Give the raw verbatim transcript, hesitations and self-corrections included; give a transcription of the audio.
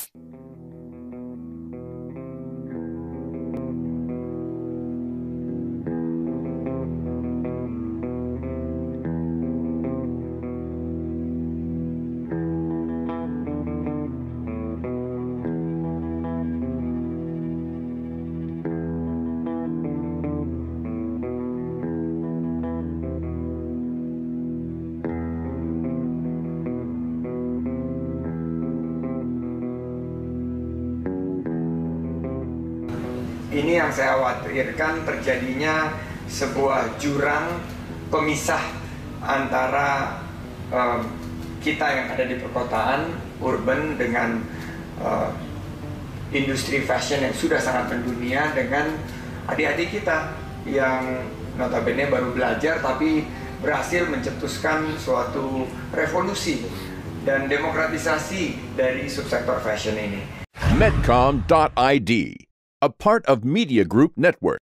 Ini yang saya khawatirkan, terjadinya sebuah jurang pemisah antara uh, kita yang ada di perkotaan, urban, dengan uh, industri fashion yang sudah sangat mendunia, dengan adik-adik kita yang notabene baru belajar tapi berhasil mencetuskan suatu revolusi dan demokratisasi dari subsektor fashion ini. Medcom dot I D, a part of Media Group Network.